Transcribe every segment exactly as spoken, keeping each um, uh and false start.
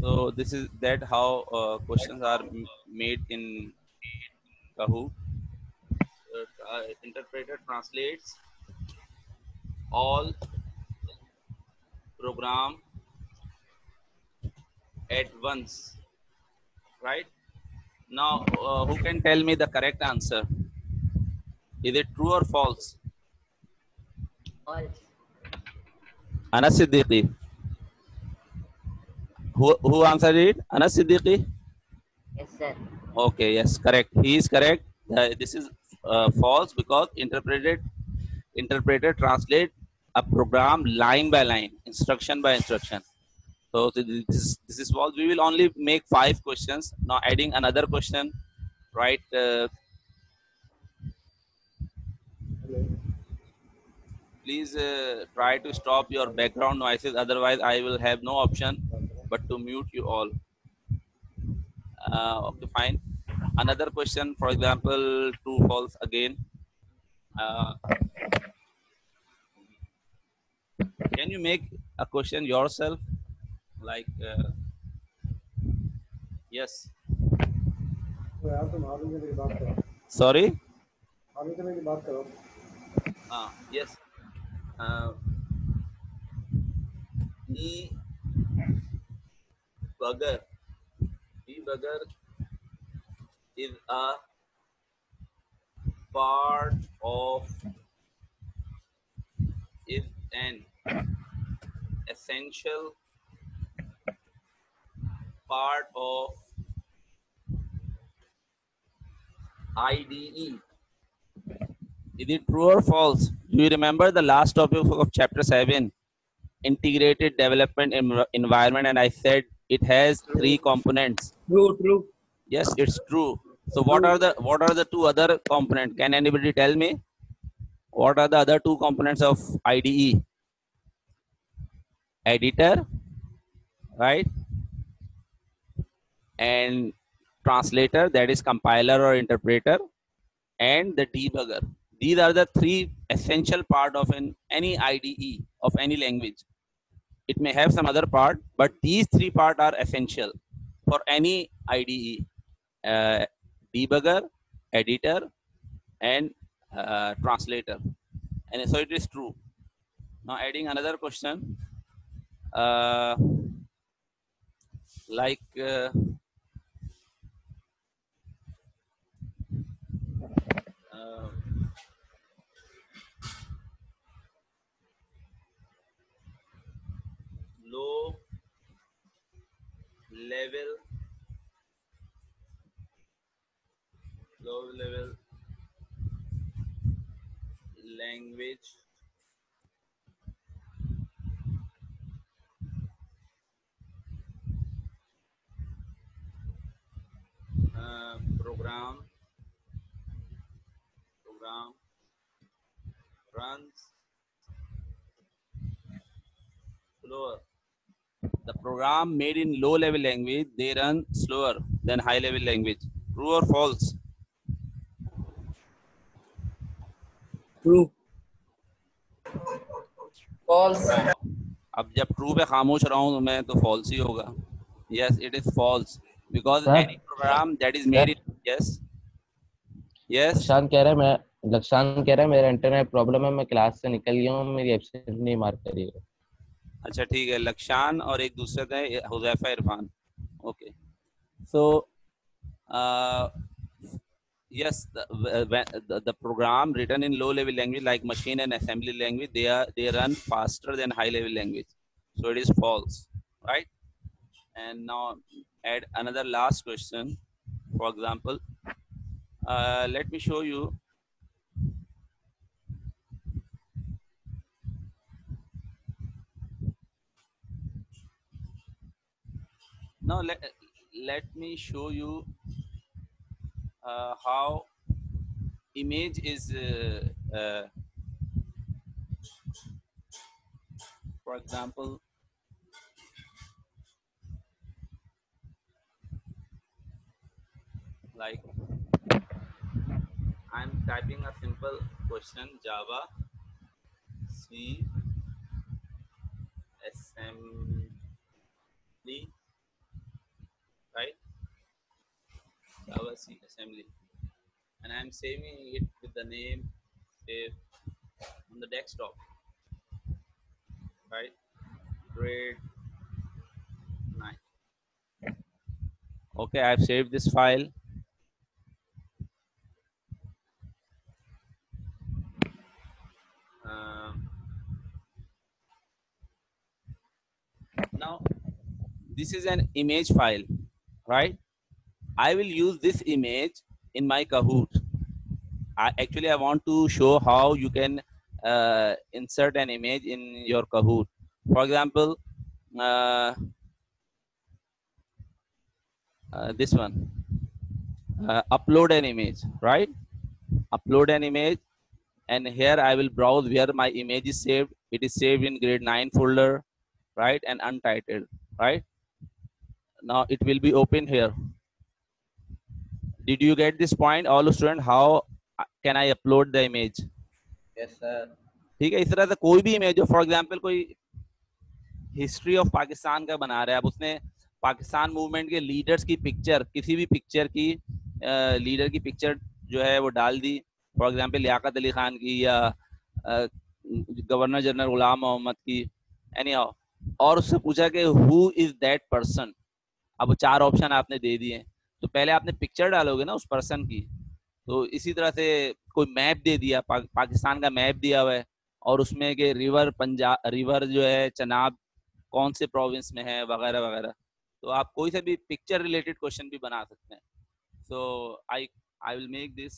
So this is that how uh, questions are made in Kahoot. Uh, uh, interpreter translates all program at once, right? Now, uh, who can tell me the correct answer? Is it true or false? False. Anas Siddiqui. Who, who answered it? Anas Siddiqui? Yes, sir. Okay, yes, correct. He is correct. Uh, this is uh, false because interpreted interpreter translate a program line by line, instruction by instruction. So this is, this is false. We will only make five questions. Now adding another question, right? Uh, please uh, try to stop your background noises. Otherwise, I will have no option but to mute you all. Uh, okay, fine. Another question, for example, true, false again. Uh, can you make a question yourself? Like, uh, yes. Sorry? Uh, yes. Uh, debugger. Debugger is a part of, is an essential part of I D E. Is it true or false? Do you remember the last topic of chapter seven, integrated development env- environment, and I said it has three components. True, true. Yes, it's true. So what are the what are the two other components? Can anybody tell me? What are the other two components of I D E? Editor, right? And translator, that is compiler or interpreter, and the debugger. These are the three essential part of an any I D E of any language. It may have some other part, but these three part are essential for any I D E. Uh, debugger, editor, and uh, translator. And so it is true. Now adding another question, uh, like uh, uh, low level, low level language uh, program program runs slower. The program made in low level language, they run slower than high level language. True or false? True. False. अब जब true पे खामोश रहा हूँ तो मैं तो false ही होगा. Yes, it is false because Sir, any program that is sir, made in, yes, yes. लक्षांत कह रहा है मैं लक्षांत कह रहा है मेरा इंटरनेट प्रॉब्लम है, मैं क्लास से निकल गया हूँ, मेरी एब्सेंट नहीं मार्क करिएगा. अच्छा ठीक है. लक्षान और एक दूसरे का है Huzaifa Irfan. Okay. So yes, the, the the program written in low level language like machine and assembly language, they are they run faster than high level language. So it is false, right? And now add another last question. For example, uh, let me show you. Now let let me show you uh, how image is uh, uh, for example, like I'm typing a simple question, Java C assembly right? Java C assembly, and I'm saving it with the name save on the desktop, right? Grade nine. Okay, I've saved this file. Um, now this is an image file, right? I will use this image in my Kahoot. I, actually, I want to show how you can uh, insert an image in your Kahoot. For example, uh, uh, this one, uh, upload an image, right? Upload an image, and here I will browse where my image is saved. It is saved in grade nine folder, right? And untitled, right? Now it will be open here. Did you get this point, all students? How can I upload the image? Yes, sir. ठीक है, इस तरह से कोई भी image हो, for example कोई history of Pakistan का बना रहा है, अब उसने पाकिस्तान मूवमेंट के लीडर्स की पिक्चर, किसी भी पिक्चर की लीडर की पिक्चर जो है वो डाल दी, फॉर एग्जांपल लियाकत अली खान की या गवर्नर जनरल गुलाम मोहम्मद की, एनी हाउ, और उससे पूछा कि हु इज दैट पर्सन। अब चार ऑप्शन आपने दे दिए, तो पहले आपने पिक्चर डालोगे ना उस पर्सन की। तो इसी तरह से कोई मैप दे दिया, पा, पाकिस्तान का मैप दिया हुआ है, और उसमें कि रिवर पंजाब, रिवर जो है चनाब कौन से प्रोविंस में है, वगैरह वगैरह। तो आप कोई सा भी पिक्चर रिलेटेड क्वेश्चन भी बना सकते हैं। So I I will make this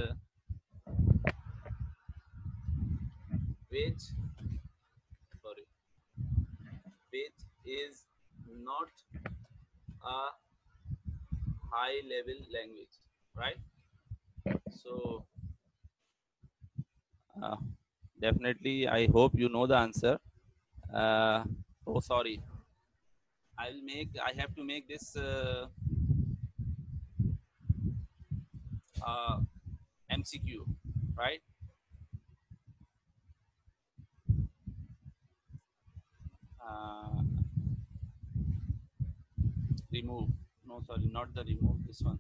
which sorry which is not a high level language, right? So uh, definitely I hope you know the answer. uh, oh sorry, I will make I have to make this uh, uh, M C Q, right? uh, remove, no sorry, not the remove, this one.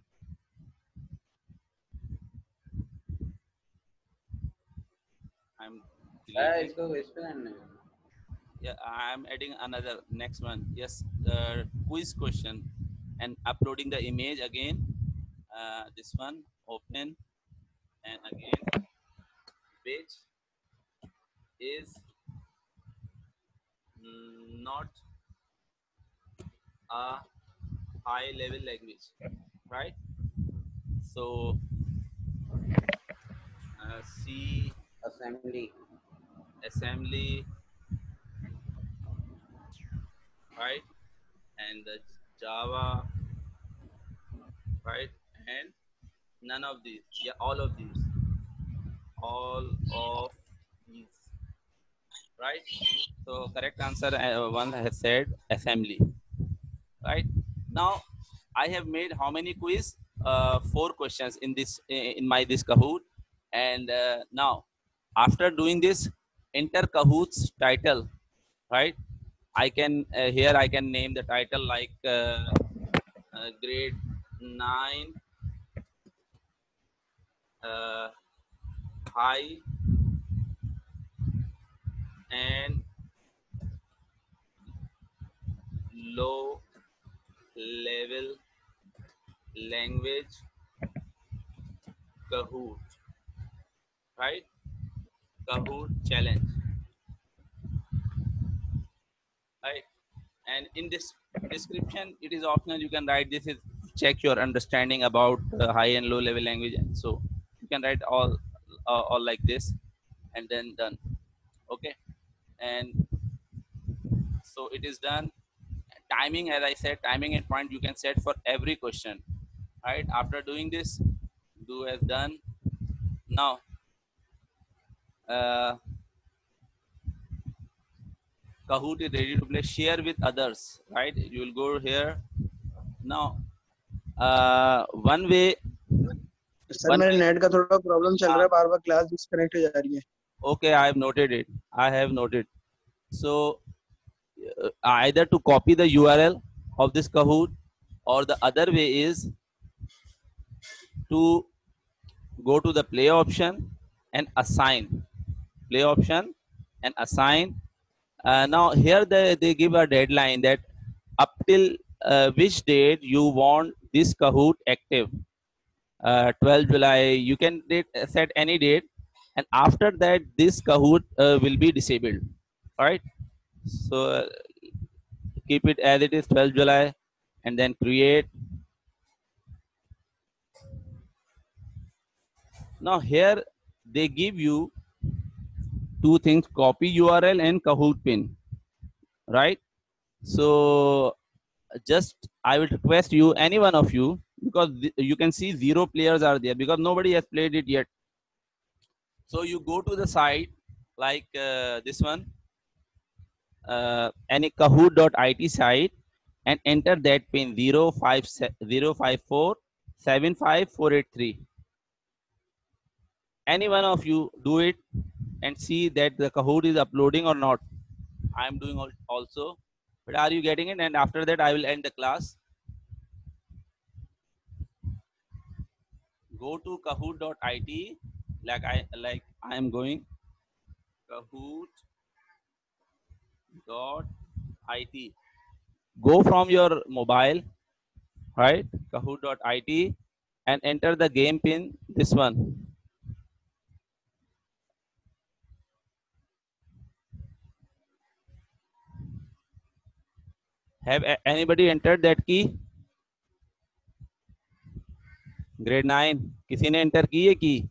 I'm deleting. इसको इस पे करना है। Yeah, I'm adding another next one. Yes, uh, quiz question and uploading the image again. Uh, this one, open, and again, which is not a high level language, right? So uh, C Assembly. assembly, right? And the Java, right? And none of these. Yeah, all of these. All of these, right? So correct answer, uh, one has said assembly, right? Now I have made how many quiz? Uh, four questions in this in my this Kahoot, and uh, now after doing this, enter Kahoot's title, right? I can uh, here I can name the title like uh, uh, grade nine uh, high and low level language Kahoot, right? Kahoot challenge, right? And in this description, it is optional. You can write this is check your understanding about uh, high and low level language. And so you can write all uh, all like this, and then done. Okay, and so it is done. Timing, as I said, timing and point you can set for every question, right? After doing this, do as done. Now, uh, Kahoot is ready to play. Share with others, right? You will go here. Now, uh, one way. Sir One मेरे way. Net का थोड़ा problem चल रहा है, बार बार class disconnect हो जा रही है। Okay, I have noted it. I have noted. So, uh, either to copy the U R L of this Kahoot, or the other way is to go to the play option and assign play option and assign. Uh, now here they, they give a deadline that up till uh, which date you want this Kahoot active. uh, twelfth July, you can date, set any date, and after that this Kahoot uh, will be disabled. All right, so uh, keep it as it is, twelfth July, and then create. Now here they give you two things: copy U R L and Kahoot pin, right? So just I will request you, any one of you, because you can see zero players are there because nobody has played it yet. So you go to the site like uh, this one, uh, any kahoot dot I T site, and enter that pin zero five zero five four seven five four eight three. Any one of you do it and see that the Kahoot is uploading or not. I am doing also, but are you getting it? And after that I will end the class. Go to kahoot dot I T, like I like I am going kahoot dot I T. Go from your mobile, right? kahoot dot I T, and enter the game pin, this one. Have anybody entered that key? Grade nine, किसी ने enter की है key?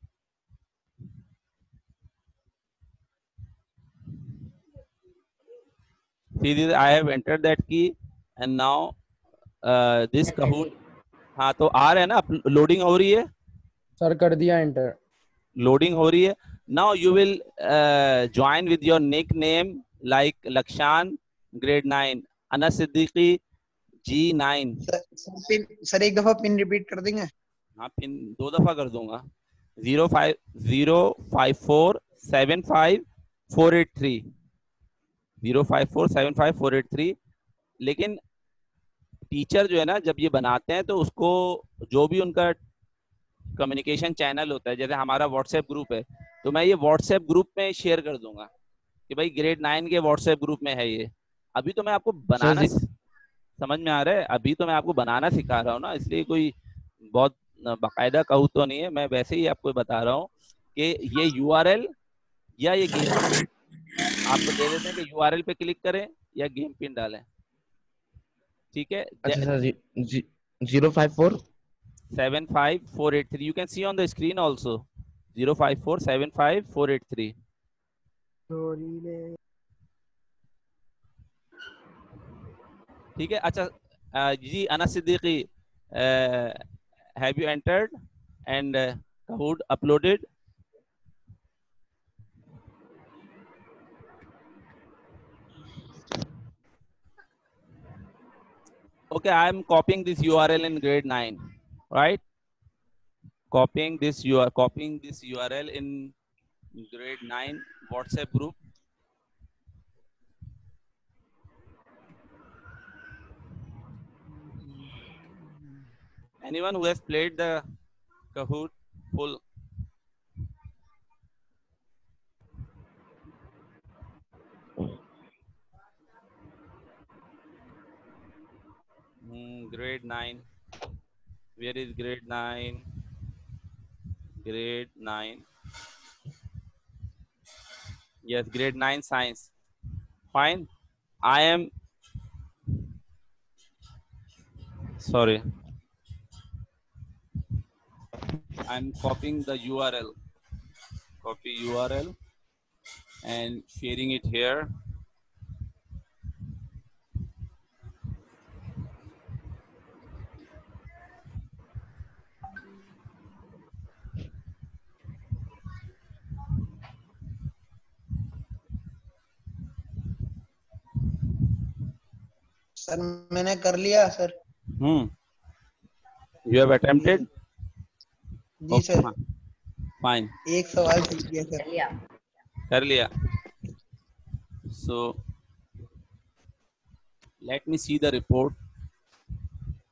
See this, I have entered that key, and now uh, this Kahoot. हाँ तो आ रहा है ना, loading हो रही है सर, कर दिया एंटर, लोडिंग हो रही है. Now you will uh, join with your nickname like Lakshan, grade nine, Anas Siddiqui, G nine. Sir, pin sir एक दफा पिन रिपीट कर देंगे? हाँ, पिन दो दफा कर दूंगा. zero five zero five four seven five four eight three zero five four seven five four eight three. लेकिन टीचर जो है ना, जब ये बनाते हैं तो उसको जो भी उनका कम्युनिकेशन चैनल होता है, जैसे हमारा व्हाट्सएप ग्रुप है, तो मैं ये व्हाट्सएप ग्रुप में शेयर कर दूंगा कि भाई ग्रेड नाइन के व्हाट्सएप ग्रुप में है ये. अभी तो मैं आपको बनाना, समझ में आ रहा है, अभी तो मैं आपको बनाना सिखा रहा हूँ ना, इसलिए कोई बहुत बाकायदा कहूँ तो नहीं है, मैं वैसे ही आपको बता रहा हूँ कि ये यूआरएल या ये गेम आपको दे देते हैं कि यूआरएल पे क्लिक करें या गेम पिन डालें. ठीक है. अच्छा sir, zero five four seven five four eight three, you can see on the screen also, zero five four seven five four eight three. ठीक है. अच्छा जी, Anas Siddiqui, have you entered and uh, Kahoot uploaded? Okay, I am copying this U R L in grade nine, right? Copying this, you are copying this U R L in grade nine WhatsApp group. Anyone who has played the Kahoot full? Mm, grade nine. Where is grade nine? Grade nine. Yes, grade nine science. Fine. I am sorry. I'm copying the U R L. Copy U R L and sharing it here. Sir मैंने कर लिया sir. Hmm. You have attempted? जी Okay, sir. fine. एक सवाल पूछ लिया sir. कर लिया. कर लिया. So let me see the report.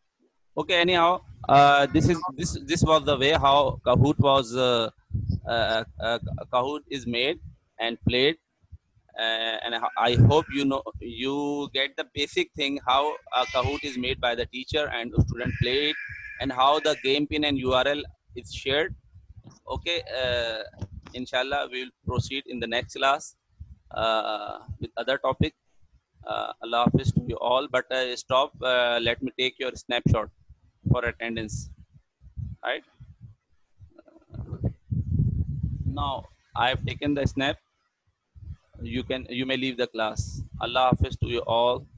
Okay, anyhow, uh, this is this this was the way how Kahoot was uh, uh, uh, Kahoot is made and played, uh, and I I hope you know you get the basic thing how a Kahoot is made by the teacher and the student play it, and how the game pin and U R L is shared. Okay, uh, inshallah we will proceed in the next class uh, with other topic. Uh, Allah Hafiz to you all, but uh, stop. Uh, let me take your snapshot for attendance. Right now, I have taken the snap. You can you may leave the class. Allah Hafiz to you all.